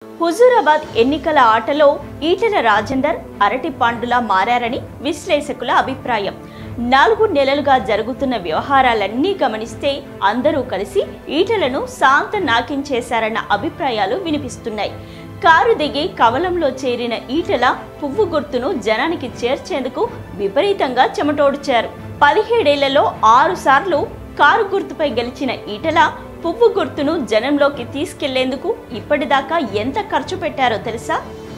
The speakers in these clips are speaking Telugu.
హుజూరాబాద్ ఎన్నికల ఆటలో ఈటెల రాజేందర్ అరటి పండులా మారారని విశ్లేషకుల అభిప్రాయం. 4 నెలలుగా జరుగుతున్న వ్యవహారాలన్నీ గమనిస్తే అందరూ కలిసి ఈటెలను శాంత నాకించేశారన్న అభిప్రాయాలు వినిపిస్తున్నాయి. కారు దిగి కవలంలో చేరిన ఈటెల పువ్వు గుర్తును జనానికి చేర్చేందుకు విపరీతంగా చెమటోడ్చారు. 17 ఏళ్లలో 6 సార్లు కారు గుర్తుపై గెలిచిన ఈటెల పువ్వు గుర్తును జనంలోకి తీసుకెళ్లేందుకు ఇప్పటిదాకా ఎంత ఖర్చు పెట్టారో తెలుసా?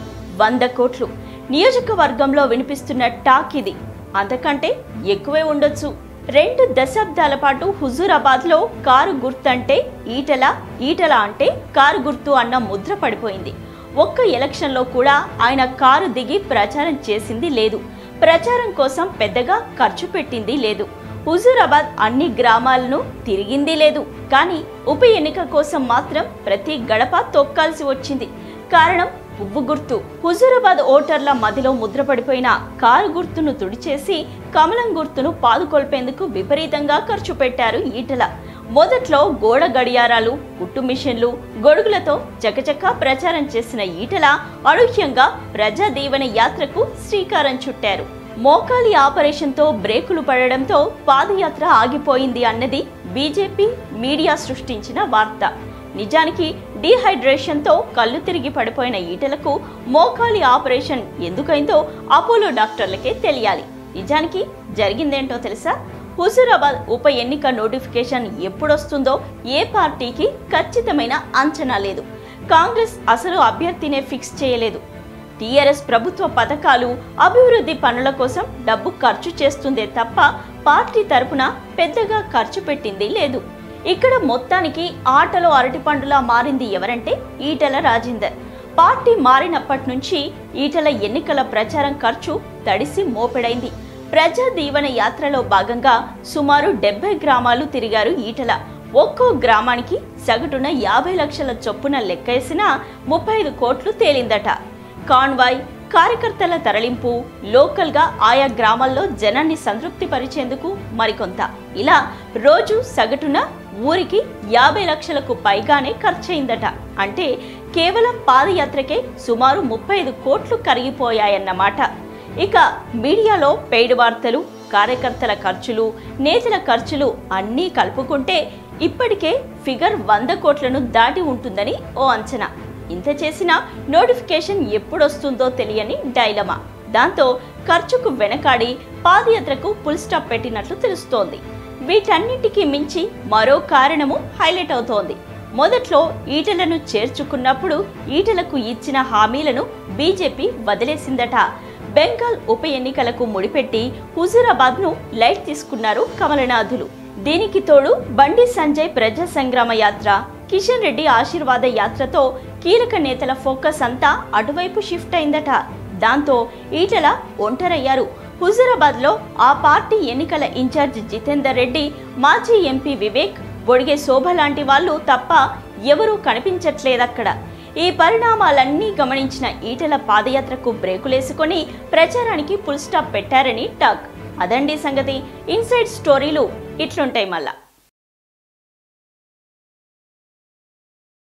100 కోట్లు. నియోజకవర్గంలో వినిపిస్తున్న టాక్ ఇది. అంతకంటే ఎక్కువే ఉండొచ్చు. 2 దశాబ్దాల పాటు హుజూరాబాద్లో కారు గుర్తు అంటే ఈటెల, ఈటెల అంటే కారు గుర్తు అన్న ముద్ర పడిపోయింది. ఒక్క ఎలక్షన్లో కూడా ఆయన కారు దిగి ప్రచారం చేసింది లేదు. ప్రచారం కోసం పెద్దగా ఖర్చు పెట్టింది లేదు. హుజూరాబాద్ అన్ని గ్రామాలను తిరిగింది లేదు. కానీ ఉప ఎన్నిక కోసం మాత్రం ప్రతి గడప తొక్కాల్సి వచ్చింది. కారణం పువ్వు గుర్తు. హుజూరాబాద్ ఓటర్ల మదిలో ముద్రపడిపోయిన కారు గుర్తును తుడిచేసి కమలం గుర్తును పాదుకొల్పేందుకు విపరీతంగా ఖర్చు పెట్టారు ఈటెల. మొదట్లో గోడ గడియారాలు, కుట్టు మిషన్లు, గొడుగులతో చకచకా ప్రచారం చేసిన ఈటెల అనూహ్యంగా ప్రజా దీవెన యాత్రకు శ్రీకారం చుట్టారు. మోకాలి ఆపరేషన్తో బ్రేకులు పడడంతో పాదయాత్ర ఆగిపోయింది అన్నది బీజేపీ మీడియా సృష్టించిన వార్త. నిజానికి డీహైడ్రేషన్తో కళ్ళు తిరిగి పడిపోయిన ఈటెలకు మోకాలి ఆపరేషన్ ఎందుకైందో అపోలో డాక్టర్లకే తెలియాలి. నిజానికి జరిగిందేంటో తెలుసా? హుజూరాబాద్ ఉప ఎన్నిక నోటిఫికేషన్ ఎప్పుడొస్తుందో ఏ పార్టీకి ఖచ్చితమైన అంచనా లేదు. కాంగ్రెస్ అసలు అభ్యర్థినే ఫిక్స్ చేయలేదు. టీఆర్ఎస్ ప్రభుత్వ పథకాలు, అభివృద్ధి పనుల కోసం డబ్బు ఖర్చు చేస్తుందే తప్ప పార్టీ తరపున పెద్దగా ఖర్చు పెట్టింది లేదు. ఇక్కడ మొత్తానికి ఆటలో అరటిపండులా మారింది ఎవరంటే ఈటెల రాజేందర్. పార్టీ మారినప్పటి నుంచి ఈటెల ఎన్నికల ప్రచారం ఖర్చు తడిసి మోపెడైంది. ప్రజా దీవెన యాత్రలో భాగంగా సుమారు 70 గ్రామాలు తిరిగారు ఈటెల. ఒక్కో గ్రామానికి సగటున 50 లక్షల చొప్పున లెక్కేసినా 35 కోట్లు తేలిందట. కాన్వాయ్, కార్యకర్తల తరలింపు, లోకల్గా ఆయా గ్రామాల్లో జనాన్ని సంతృప్తి పరిచేందుకు మరికొంత, ఇలా రోజు సగటున ఊరికి 50 లక్షలకు పైగానే ఖర్చయిందట. అంటే కేవలం పాదయాత్రకే సుమారు 35 కోట్లు కరిగిపోయాయన్నమాట. ఇక మీడియాలో పెయిడ్ వార్తలు, కార్యకర్తల ఖర్చులు, నేతల ఖర్చులు అన్నీ కలుపుకుంటే ఇప్పటికే ఫిగర్ 100 కోట్లను దాటి ఉంటుందని ఓ అంచనా. ఇంత చేసినా నోటిఫికేషన్ ఎప్పుడొస్తుందో తెలియని డైలమా. దాంతో ఖర్చుకు వెనకాడి పాదయాత్రకు ఫుల్ స్టాప్ పెట్టినట్లు తెలుస్తోంది. వీటన్నిటికీ మించి మరో కారణము హైలైట్ అవుతోంది. మొదట్లో ఈటెలను చేర్చుకున్నప్పుడు ఈటెలకు ఇచ్చిన హామీలను బీజేపీ వదిలేసిందట. బెంగాల్ ఉప ఎన్నికలకు ముడిపెట్టి హుజూరాబాద్ను లైట్ తీసుకున్నారు కమలనాథులు. దీనికి తోడు బండి సంజయ్ ప్రజా సంగ్రామ యాత్ర, కిషన్ రెడ్డి ఆశీర్వాద యాత్రతో కీలక నేతల ఫోకస్ అంతా అటువైపు షిఫ్ట్ అయిందట. దాంతో ఈటెల ఒంటరయ్యారు. హుజూరాబాద్లో ఆ పార్టీ ఎన్నికల ఇన్ఛార్జ్ జితేందర్ రెడ్డి, మాజీ ఎంపీ వివేక్, బొడిగే శోభ లాంటి వాళ్ళు తప్ప ఎవరూ కనిపించట్లేదక్కడ. ఈ పరిణామాలన్నీ గమనించిన ఈటెల పాదయాత్రకు బ్రేకులేసుకొని ప్రచారానికి ఫుల్ స్టాప్ పెట్టారని టాక్. అదండి సంగతి. ఇన్సైడ్ స్టోరీలు ఇట్లుంటాయి మళ్ళా.